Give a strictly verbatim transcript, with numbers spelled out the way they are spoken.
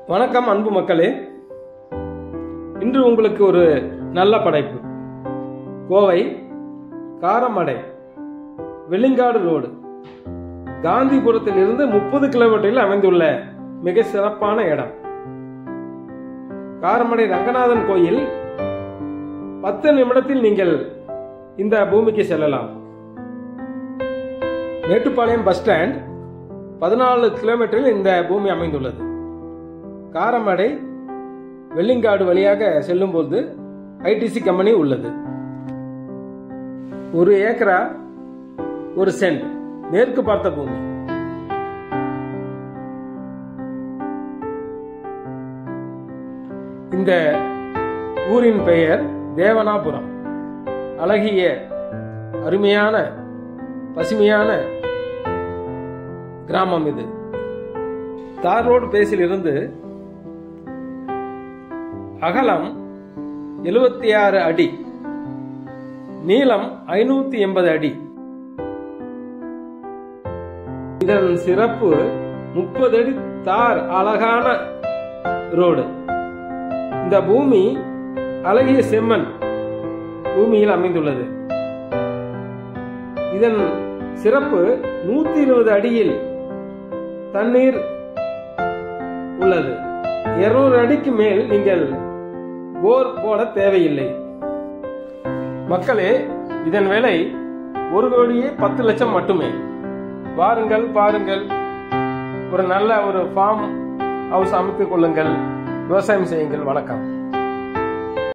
வணக்கம் அன்பு மக்களே, இன்று உங்களுக்கு ஒரு நல்ல படைப்பு. கோவை காரமடை வெள்ளிங்காடு ரோடு காந்திபுரத்தில் இருந்து முப்பது கிலோமீட்டரில் அமைந்துள்ள மிக சிறப்பான இடம். காரமடை ரங்கநாதன் கோயில் பத்து நிமிடத்தில் நீங்கள் இந்த பூமிக்கு செல்லலாம். மேட்டுப்பாளையம் பஸ் ஸ்டாண்ட் பதினாலு கிலோமீட்டரில் இந்த பூமி அமைந்துள்ளது. காரமடை வெள்ளிங்காடு வழியாக செல்லும் போது ஐடிசி கம்பெனி உள்ளது. ஒரு ஏக்கரா ஒரு சென்ட் மேற்கு பார்த்த பூமி. இந்த ஊரின் பெயர் தேவனாபுரம். அழகிய அருமையான பசுமையான கிராமம் இது. தார் ரோடு பேஸில் இருந்து அகலம் எழுபத்தி ஆறு அடி, நீளம் ஐநூத்தி எண்பது அடி. இதன் சிறப்பு முப்பது அடி தார் அழகான ரோடு. இந்த பூமி அழகிய செம்மண் பூமியில் அமைந்துள்ளது. இதன் சிறப்பு நூத்தி இருபது அடியில் தண்ணீர் உள்ளது. இருநூறு அடிக்கு மேல் நீங்கள் போர் போட தேவையில்லை. மக்களே, இதன் விலை ஒரு கோடியே பத்து லட்சம் மட்டுமே. வாருங்கள், பாருங்கள், ஒரு நல்ல ஒரு ஃபார்ம் ஹவுஸ் அமைத்துக் கொள்ளுங்கள், விவசாயம் செய்யுங்கள். வணக்கம்.